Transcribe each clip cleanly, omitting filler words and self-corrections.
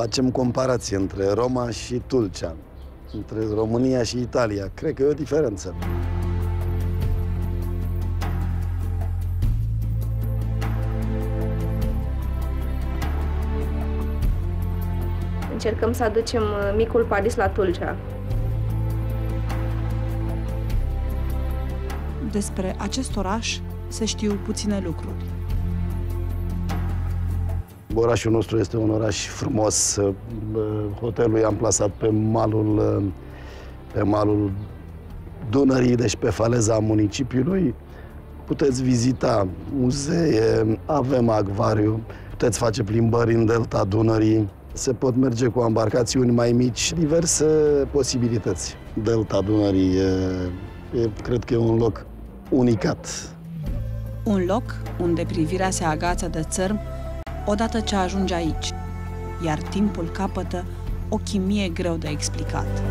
facem comparație între Roma și Tulcea, între România și Italia. Cred că e o diferență. Încercăm să aducem micul Paris la Tulcea. Despre acest oraș se știu puține lucruri. Orașul nostru este un oraș frumos. Hotelul e amplasat pe malul Dunării, deci pe faleza municipiului. Puteți vizita muzee, avem acvariu, puteți face plimbări în delta Dunării. Se pot merge cu embarcațiuni mai mici, diverse posibilități. Delta Dunării cred că e un loc unicat. Un loc unde privirea se agață de țărm odată ce ajunge aici, iar timpul capătă o chimie greu de explicat.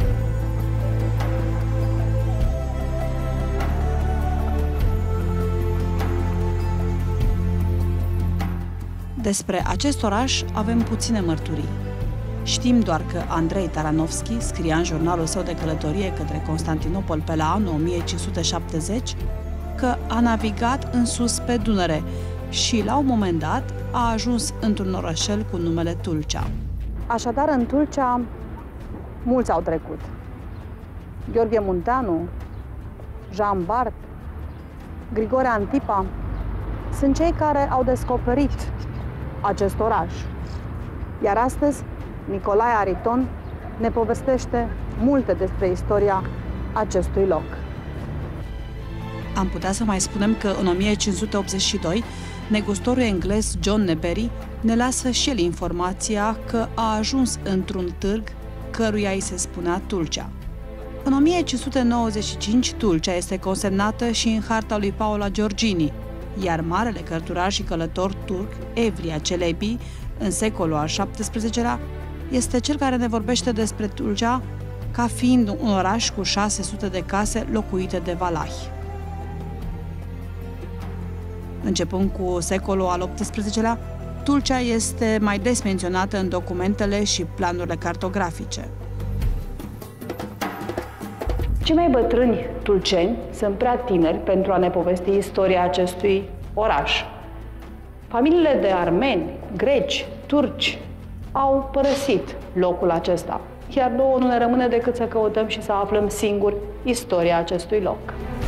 Despre acest oraș avem puține mărturii. Știm doar că Andrei Taranovski scria în jurnalul său de călătorie către Constantinopol pe la anul 1570 că a navigat în sus pe Dunăre și, la un moment dat, a ajuns într-un orășel cu numele Tulcea. Așadar, în Tulcea, mulți au trecut. Gheorghe Munteanu, Jean Bart, Grigore Antipa sunt cei care au descoperit acest oraș. Iar astăzi, Nicolae Ariton ne povestește multe despre istoria acestui loc. Am putea să mai spunem că în 1582, negustorul englez John Nebery ne lasă și el informația că a ajuns într-un târg căruia îi se spunea Tulcea. În 1595, Tulcea este consemnată și în harta lui Paolo Giorgini, iar marele cărturar și călător turc, Evlia Celebi, în secolul al XVII-lea, este cel care ne vorbește despre Tulcea ca fiind un oraș cu 600 de case locuite de valahi. Începând cu secolul al XVIII-lea, Tulcea este mai des menționată în documentele și planurile cartografice. Cei mai bătrâni tulceni sunt prea tineri pentru a ne povesti istoria acestui oraș. Familiile de armeni, greci, turci au părăsit locul acesta, iar nouă nu ne rămâne decât să căutăm și să aflăm singuri istoria acestui loc.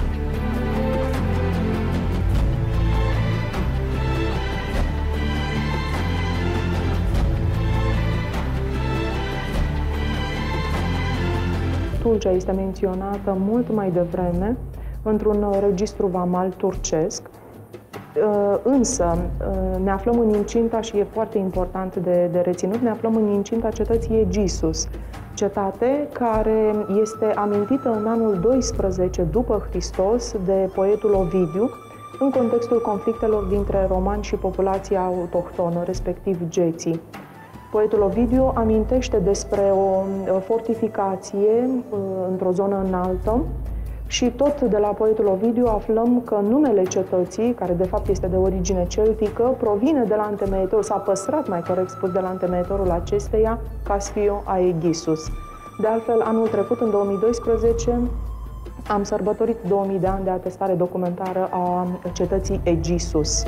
Tulcea este menționată mult mai devreme într-un registru vamal turcesc, însă ne aflăm în incinta, și e foarte important de reținut, ne aflăm în incinta cetății Egisus, cetate care este amintită în anul 12 după Hristos de poetul Ovidiu, în contextul conflictelor dintre romani și populația autohtonă, respectiv geții. Poetul Ovidiu amintește despre o fortificație într-o zonă înaltă și tot de la poetul Ovidiu aflăm că numele cetății, care de fapt este de origine celtică, provine de la întemeietorul, s-a păstrat, mai corect spus, de la întemeietorul acesteia, Caspio Aegisus. De altfel, anul trecut, în 2012, am sărbătorit 2000 de ani de atestare documentară a cetății Egisus.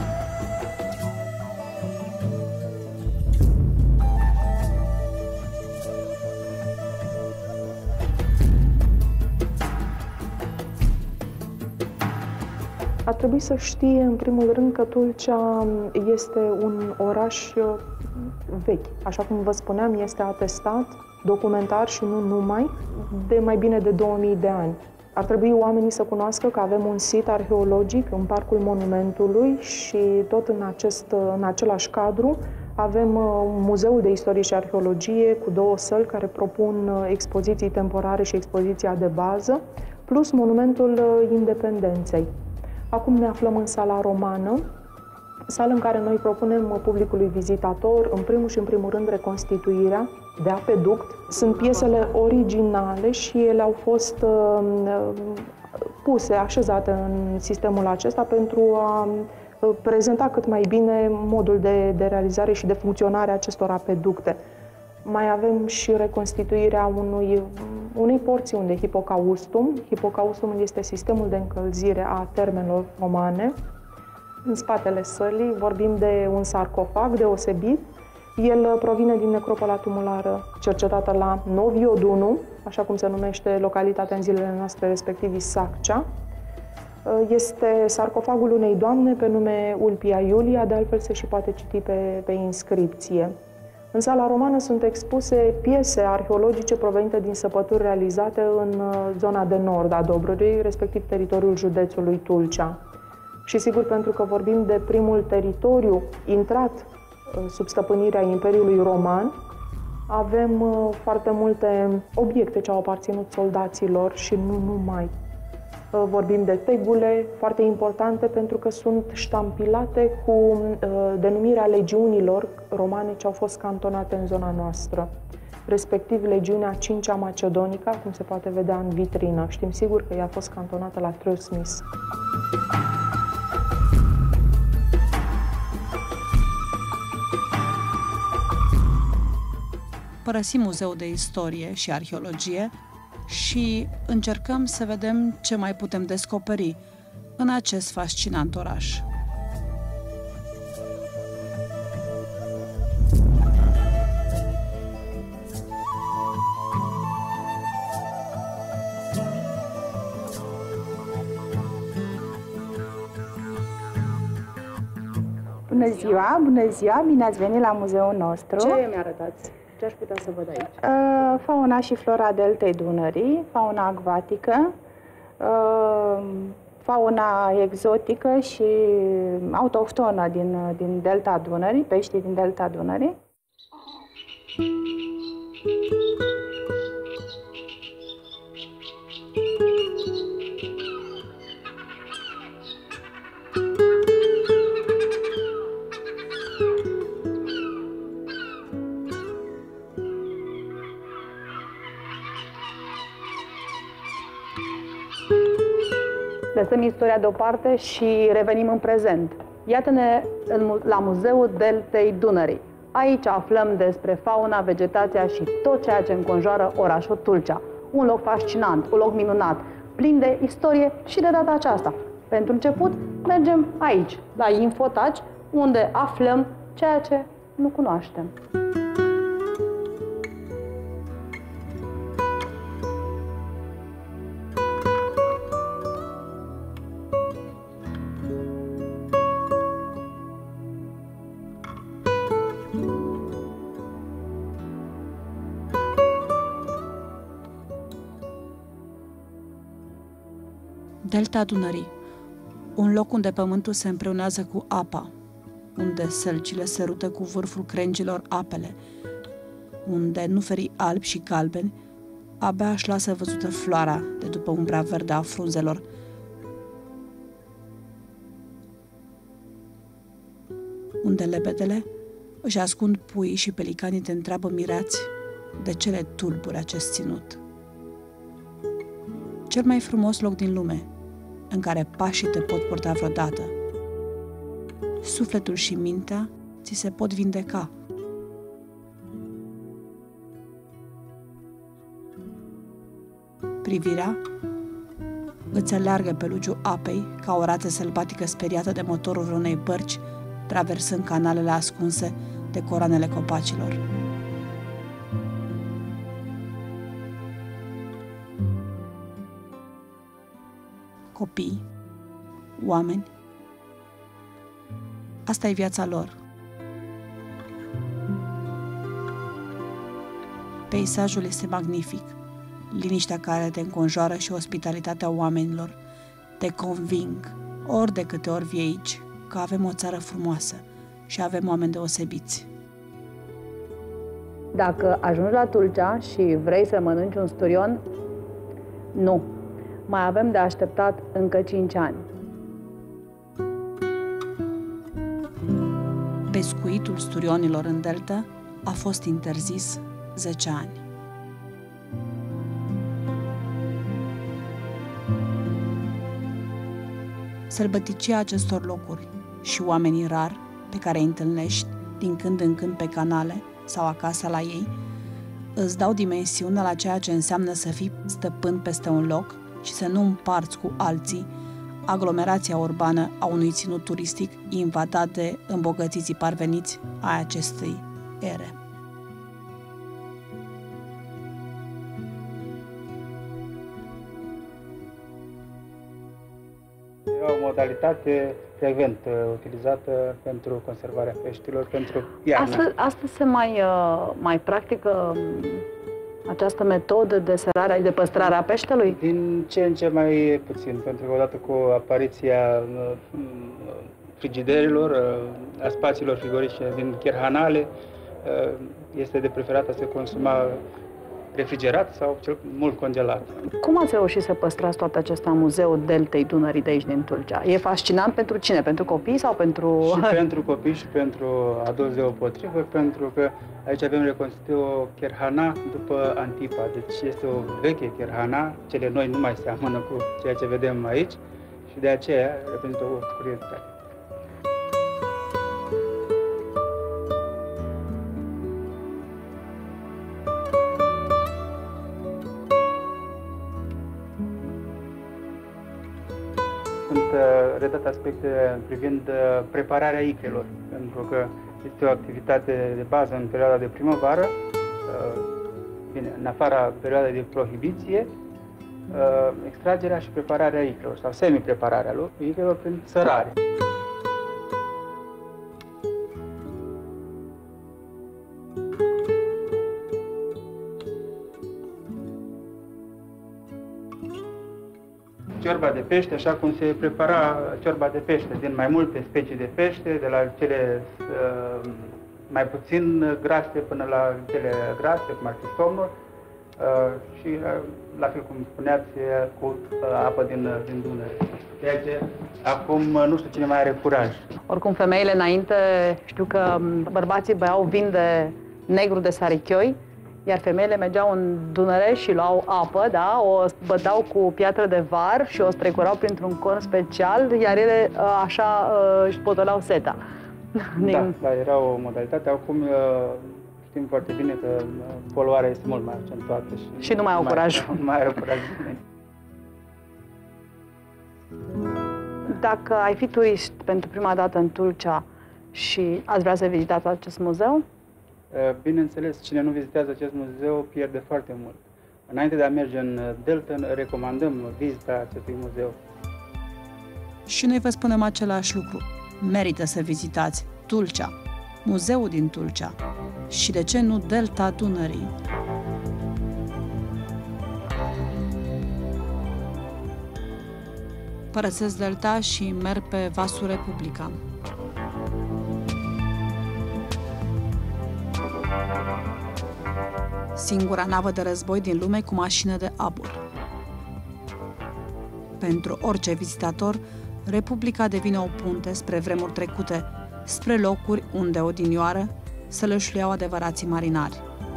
Ar trebui să știe, în primul rând, că Tulcea este un oraș vechi. Așa cum vă spuneam, este atestat, documentar și nu numai, de mai bine de 2000 de ani. Ar trebui oamenii să cunoască că avem un sit arheologic în Parcul Monumentului și tot în același cadru avem Muzeul de Istorie și Arheologie cu 2 săli care propun expoziții temporare și expoziția de bază, plus Monumentul Independenței. Acum ne aflăm în sala romană, sală în care noi propunem publicului vizitator, în primul rând, reconstituirea de apeduct. Sunt piesele originale și ele au fost puse, așezate în sistemul acesta pentru a prezenta cât mai bine modul de realizare și de funcționare a acestor apeducte. Mai avem și reconstituirea unei porțiuni de hipocaustum. Hipocaustumul este sistemul de încălzire a termelor romane. În spatele sălii vorbim de un sarcofag deosebit. El provine din necropola tumulară cercetată la Novi Odunu, așa cum se numește localitatea în zilele noastre, respectiv Isaccea. Este sarcofagul unei doamne pe nume Ulpia Iulia, de altfel se și poate citi pe inscripție. În sala romană sunt expuse piese arheologice provenite din săpături realizate în zona de nord a Dobrogei, respectiv teritoriul județului Tulcea. Și sigur, pentru că vorbim de primul teritoriu intrat sub stăpânirea Imperiului Roman, avem foarte multe obiecte ce au aparținut soldaților și nu numai. Vorbim de tegule, foarte importante pentru că sunt ștampilate cu denumirea legiunilor romane ce au fost cantonate în zona noastră, respectiv legiunea 5-a Macedonica, cum se poate vedea în vitrină. Știm sigur că ea a fost cantonată la Trăsmis. Părăsim Muzeul de Istorie și Arheologie și încercăm să vedem ce mai putem descoperi în acest fascinant oraș. Bună ziua, bună ziua, bine ați venit la muzeul nostru. Ce mi-arătați? Ce aș putea să văd aici? Fauna și flora deltei Dunării, fauna acvatică, fauna exotică și autohtonă din delta Dunării, peștii din delta Dunării. Lăsăm istoria deoparte și revenim în prezent. Iată-ne la Muzeul Deltei Dunării. Aici aflăm despre fauna, vegetația și tot ceea ce înconjoară orașul Tulcea. Un loc fascinant, un loc minunat, plin de istorie și de data aceasta. Pentru început, mergem aici, la Infotouch, unde aflăm ceea ce nu cunoaștem. Delta Dunării, un loc unde pământul se împreunează cu apa, unde sălcile se rută cu vârful crengilor apele, unde nuferii albi și galbeni abia își lasă văzută floarea de după umbra verde a frunzelor. Unde lebedele își ascund puii și pelicanii te întreabă mirați de ce le tulburi acest ținut. Cel mai frumos loc din lume, în care pașii te pot purta vreodată. Sufletul și mintea ți se pot vindeca. Privirea îți aleargă pe luciul apei ca o rață sălbatică speriată de motorul unei bărci, traversând canalele ascunse de coroanele copacilor. Copii, oameni, asta e viața lor. Peisajul este magnific, liniștea care te înconjoară și ospitalitatea oamenilor te conving, ori de câte ori vii aici, că avem o țară frumoasă și avem oameni deosebiți. Dacă ajungi la Tulcea și vrei să mănânci un sturion, nu. Mai avem de așteptat încă 5 ani. Pescuitul sturionilor în delta a fost interzis 10 ani. Sălbăticia acestor locuri și oamenii rari pe care îi întâlnești din când în când pe canale sau acasă la ei, îți dau dimensiunea la ceea ce înseamnă să fii stăpân peste un loc și să nu împarți cu alții aglomerația urbană a unui ținut turistic invadat de îmbogățiții parveniți ai acestei ere. E o modalitate frecvent utilizată pentru conservarea peștilor, pentru iarnă. Astăzi se mai practică această metodă de serare, de păstrare a peștelui? Din ce în ce mai puțin, pentru că odată cu apariția frigiderilor, a spațiilor frigorifice din cherhanale, este de preferat a se consuma refrigerat sau cel mult congelat. Cum ați reușit să păstrați toate acestea în Muzeul Deltei Dunării de aici din Tulcea? E fascinant pentru cine? Pentru copii sau pentru... Și pentru copii și pentru adulți deopotrivă, pentru că aici avem reconstituit o cherhana după Antipa. Deci este o veche cherhana, cele noi nu mai seamănă cu ceea ce vedem aici și de aceea reprezintă o curiozitate. Sunt redate aspecte privind prepararea icrelor, pentru că este o activitate de bază în perioada de primăvară, bine, în afara perioadei de prohibiție, extragerea și prepararea icrelor, sau semi-prepararea lor, icrelor prin sărare. Ciorba de pește, așa cum se prepara ciorba de pește, din mai multe specii de pește, de la cele mai puțin grase până la cele grase, cum ar fi somnul, și la fel cum spuneați, cu apă din Dunăre. Ceea ce acum nu știu cine mai are curaj. Oricum, femeile înainte, știu că bărbații băiau vin de negru de sarichioi, iar femeile mergeau în Dunăre și luau apă, da? O bătau cu piatră de var și o strecurau printr-un con special, iar ele așa își potoleau seta. Da, era o modalitate. Acum știm foarte bine că poluarea este mult mai accentuată. Și nu mai au curaj. Nu mai au curaj. Dacă ai fi turist pentru prima dată în Tulcea și ați vrea să vizitați acest muzeu? Bineînțeles, cine nu vizitează acest muzeu pierde foarte mult. Înainte de a merge în Delta, recomandăm vizita acestui muzeu. Și noi vă spunem același lucru. Merită să vizitați Tulcea, muzeul din Tulcea și, de ce nu, Delta Dunării. Părăsesc Delta și merg pe vasul Republica. Singura navă de război din lume cu mașină de abur. Pentru orice vizitator, Republica devine o punte spre vremuri trecute, spre locuri unde odinioară se lășluiau adevărații marinari.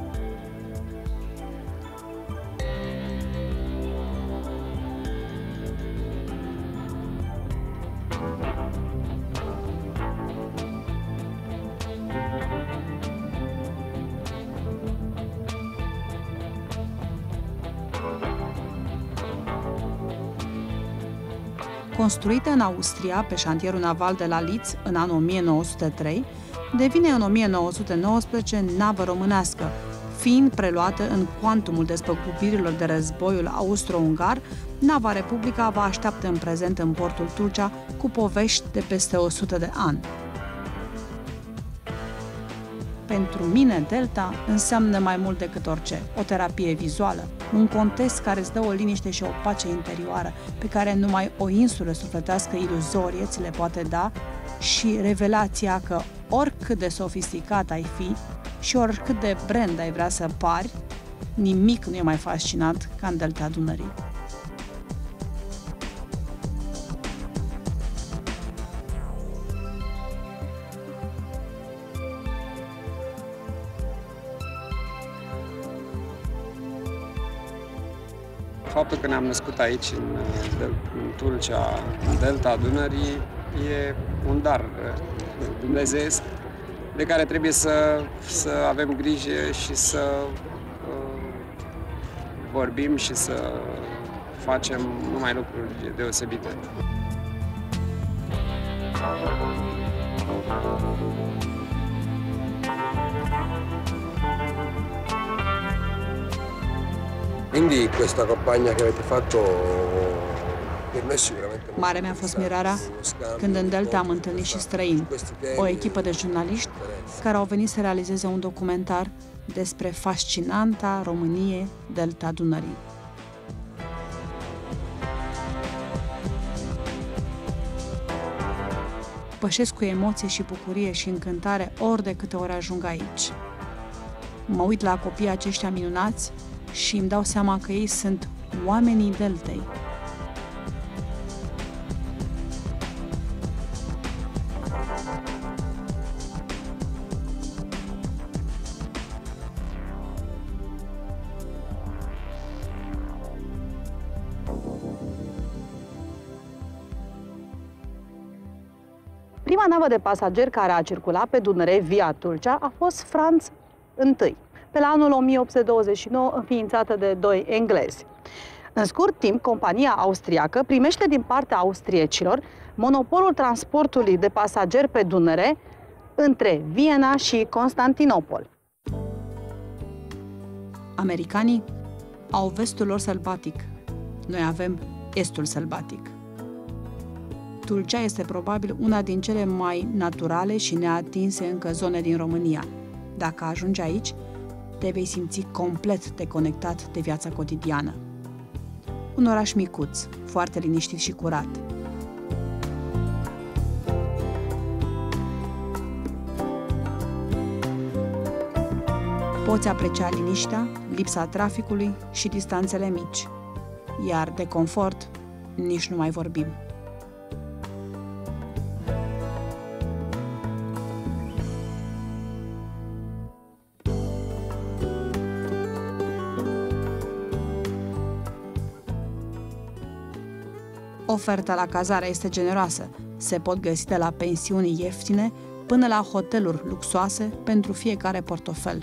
Construită în Austria pe șantierul naval de la Litz în anul 1903, devine în 1919 navă românească, fiind preluată în cuantumul despăgubirilor de războiul austro-ungar. Nava Republica vă așteaptă în prezent în portul Tulcea cu povești de peste 100 de ani. Pentru mine, Delta înseamnă mai mult decât orice, o terapie vizuală, un context care îți dă o liniște și o pace interioară pe care numai o insulă sufletească iluzorie ți le poate da, și revelația că oricât de sofisticat ai fi și oricât de brand ai vrea să pari, nimic nu e mai fascinant ca în Delta Dunării. Faptul că ne-am născut aici, în Tulcea, în Delta Dunării, e un dar dumnezeiesc de care trebuie să avem grijă și să vorbim și să facem numai lucruri deosebite. Quindi questa campagna che avete fatto per me sicuramente. Mare mi-a fost mirarea când în Delta am întâlnit și străini, o echipă de jurnaliști care au venit să realizeze un documentar despre fascinanta Românie Delta Dunării. Pășesc cu emoție și bucurie și încântare ori de câte ori ajung aici. Mă uit la copiii aceștia minunați și îmi dau seama că ei sunt oamenii Deltei. Prima navă de pasageri care a circulat pe Dunăre via Tulcea a fost Franz I, pe la anul 1829, înființată de doi englezi. În scurt timp, compania austriacă primește din partea austriecilor monopolul transportului de pasageri pe Dunăre între Viena și Constantinopol. Americanii au vestul lor sălbatic. Noi avem estul sălbatic. Tulcea este probabil una din cele mai naturale și neatinse încă zone din România. Dacă ajungi aici, te vei simți complet deconectat de viața cotidiană. Un oraș micuț, foarte liniștit și curat. Poți aprecia liniștea, lipsa traficului și distanțele mici. Iar de confort, nici nu mai vorbim. Oferta la cazare este generoasă. Se pot găsi de la pensiuni ieftine până la hoteluri luxoase pentru fiecare portofel.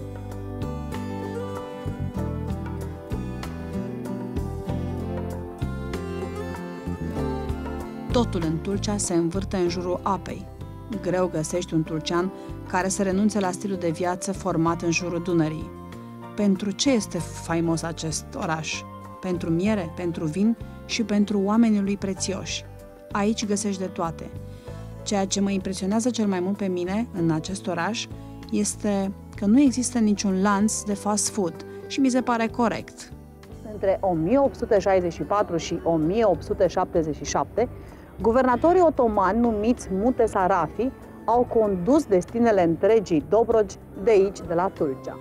Totul în Tulcea se învârte în jurul apei. Greu găsești un tulcean care să renunțe la stilul de viață format în jurul Dunării. Pentru ce este faimos acest oraș? Pentru miere, pentru vin și pentru oamenii lui prețioși. Aici găsești de toate. Ceea ce mă impresionează cel mai mult pe mine în acest oraș este că nu există niciun lanț de fast food și mi se pare corect. Între 1864 și 1877, guvernatorii otomani numiți Mutesarafi au condus destinele întregii Dobrogi de aici, de la Tulcea.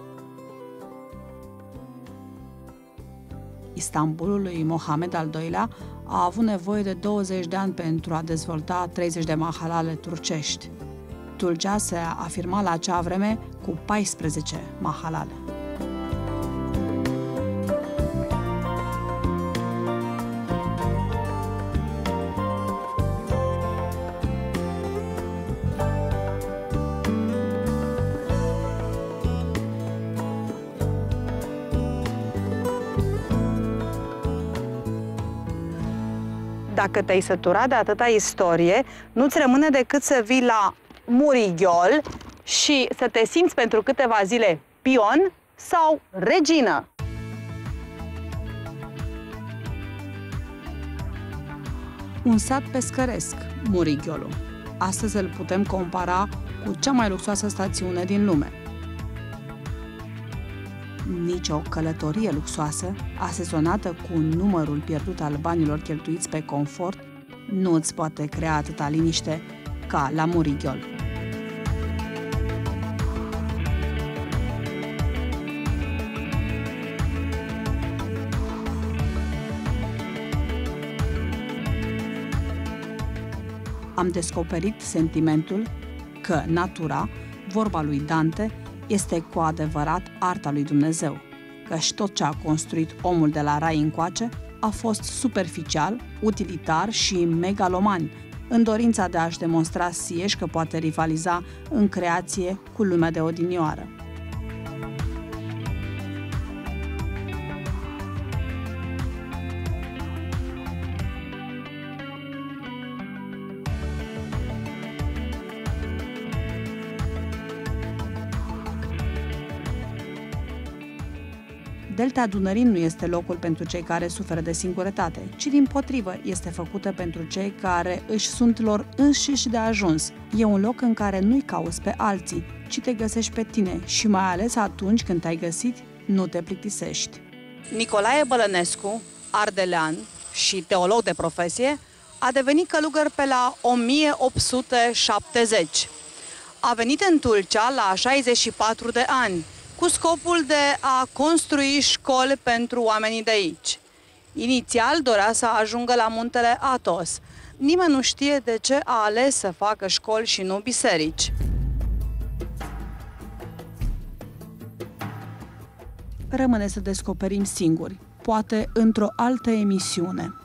Istanbulul lui Mohamed al II-lea a avut nevoie de 20 de ani pentru a dezvolta 30 de mahalale turcești. Tulcea se afirma la acea vreme cu 14 mahalale. Dacă te-ai săturat de atâta istorie, nu-ți rămâne decât să vii la Murighiol și să te simți pentru câteva zile pion sau regină. Un sat pescăresc, Murighiolul. Astăzi îl putem compara cu cea mai luxoasă stațiune din lume. Nici o călătorie luxoasă, asezonată cu numărul pierdut al banilor cheltuiți pe confort, nu îți poate crea atâta liniște ca la Murighiol. Am descoperit sentimentul că natura, vorba lui Dante, este cu adevărat arta lui Dumnezeu, căci tot ce a construit omul de la rai încoace a fost superficial, utilitar și megaloman, în dorința de a-și demonstra Sieș că poate rivaliza în creație cu lumea de odinioară. Delta Dunării nu este locul pentru cei care suferă de singurătate, ci dimpotrivă este făcută pentru cei care își sunt lor înșiși de ajuns. E un loc în care nu-i cauți pe alții, ci te găsești pe tine și mai ales atunci când te-ai găsit, nu te plictisești. Nicolae Bălănescu, ardelean și teolog de profesie, a devenit călugăr pe la 1870. A venit în Tulcea la 64 de ani, cu scopul de a construi școli pentru oamenii de aici. Inițial dorea să ajungă la muntele Athos. Nimeni nu știe de ce a ales să facă școli și nu biserici. Rămâne să descoperim singuri, poate într-o altă emisiune.